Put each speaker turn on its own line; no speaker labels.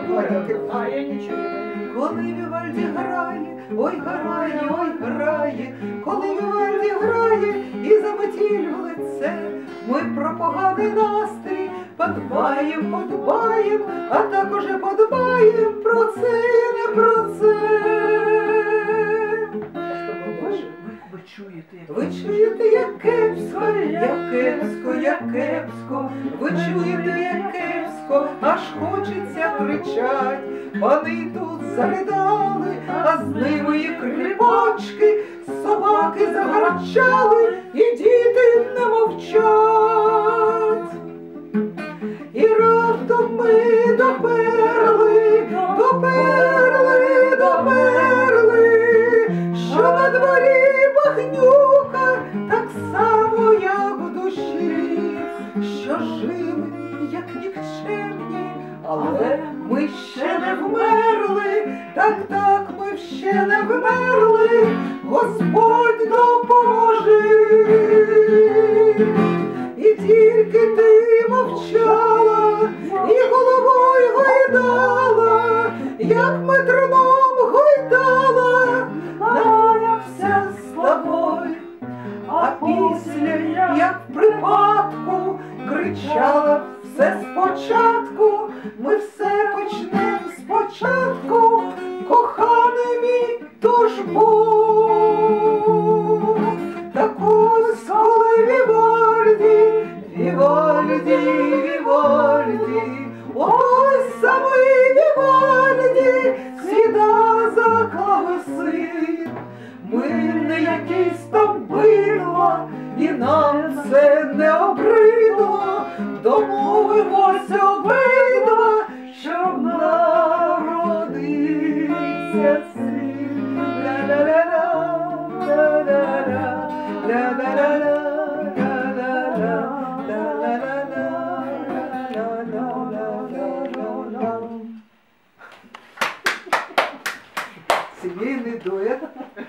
Коли Вівальді грає, ой грає, коли Вівальді грає і заметіль в лице, ми про поганий настрій подбаєм, а також подбаєм про це, не про це. Ви чуєте, як кепсько, ви чуєте, як кепсько, аж хочеться кричать. Пани тут заридали, а з ними і кріпачки, собаки загарчали, і діти не мовчать. І раптом ми доперли, що на дворі багнюка, так само, як в душі, що жили, як нікчемні, але ми ще не вмерли, так, ми ще не вмерли, Господь допоможи. І тільки ти мовчала, і головою гойдала, як метроном гойдала, намаявся з тобою, а після, як в припадку, кричала все спочатку, ми все почнем спочатку, коханий мій, тож був. Так ось коли Вівальді, ось самий Вівальді сіда за клавесин. Ми не якісь там бидла, і нам це не обридло, домовимося обидва, щоб народився син. Сімейний дует.